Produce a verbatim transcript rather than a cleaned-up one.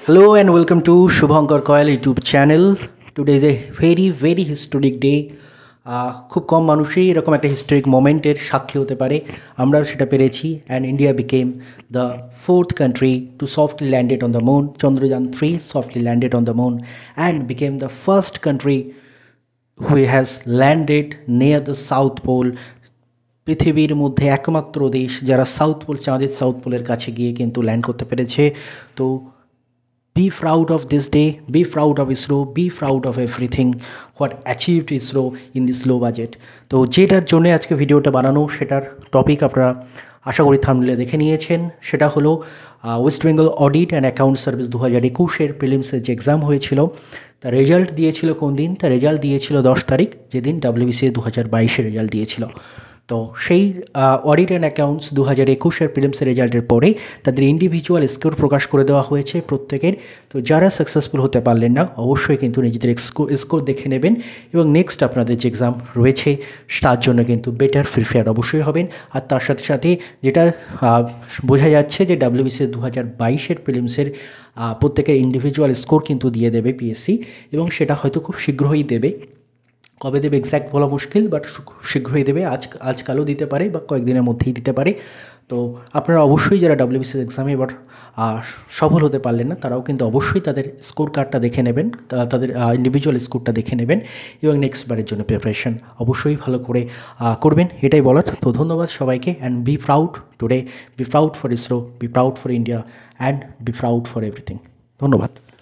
Hello and welcome to Shubhankar Koyal YouTube channel. Today is a very very historic day. খুব কম মানুষই এরকম একটা historic মোমেন্টের সাক্ষী হতে পারে, আমরা সেটা পেরেছি। And India became the fourth country to softly landed on the moon. Chandrayaan three softly landed on the moon and became the first country who has landed near the south pole. পৃথিবীর মধ্যে একমাত্র দেশ যারা সাউথ পোল, চাঁদের south পোলের কাছে গিয়ে কিন্তু ল্যান্ড করতে পেরেছে। তো be proud of this day, be proud of ISRO, be proud of everything what achieved ISRO in this low budget. তো যেটার জন্য আজকে ভিডিওটা বানানো সেটার টপিক আপনারা আশা করি থাম্বনেলে দেখে নিয়েছেন। সেটা হলো West Bengal audit and account service দু হাজার একুশের প্রিলিমসের যে এক্সাম হয়েছিল তার রেজাল্ট দিয়েছিল কোন দিন? তার রেজাল্ট দিয়েছিল দশ তারিখ, যেদিন ডাব্লিউবিসিএস দু হাজার বাইশের রেজাল্ট দিয়েছিল। তো সেই অডিট অ্যান্ড অ্যাকাউন্টস দু হাজার একুশের প্রিলিমসের রেজাল্টের পরে তাদের ইন্ডিভিজুয়াল স্কোর প্রকাশ করে দেওয়া হয়েছে প্রত্যেকের। তো যারা সাকসেসফুল হতে পারলেন না অবশ্যই কিন্তু নিজেদের স্কোর দেখে নেবেন এবং নেক্সট আপনাদের যে এক্সাম রয়েছে তার জন্য কিন্তু বেটার প্রিপেয়ার অবশ্যই হবেন। আর তার সাথে সাথে যেটা বোঝা যাচ্ছে যে ডাব্লিউবিসিএস দু হাজার বাইশের প্রিলিমসের প্রত্যেকের ইন্ডিভিজুয়াল স্কোর কিন্তু দিয়ে দেবে পিএসসি, এবং সেটা হয়তো খুব শীঘ্রই দেবে। কবে দেবে এক্স্যাক্ট বলা মুশকিল, বাট শীঘ্রই দেবে, আজ আজকালও দিতে পারে বা কয়েকদিনের মধ্যেই দিতে পারে। তো আপনারা অবশ্যই যারা ডাব্লিউবিসিএস এক্সামে এবার সফল হতে পারলেন না তারাও কিন্তু অবশ্যই তাদের স্কোর কার্ডটা দেখে নেবেন, তাদের ইন্ডিভিজুয়াল স্কোরটা দেখে নেবেন এবং নেক্সট বারের জন্য প্রিপারেশন অবশ্যই ভালো করে করবেন, এটাই বলার। তো ধন্যবাদ সবাইকে। And be proud today, be proud for ISRO, be proud for India and be proud for everything. ধন্যবাদ।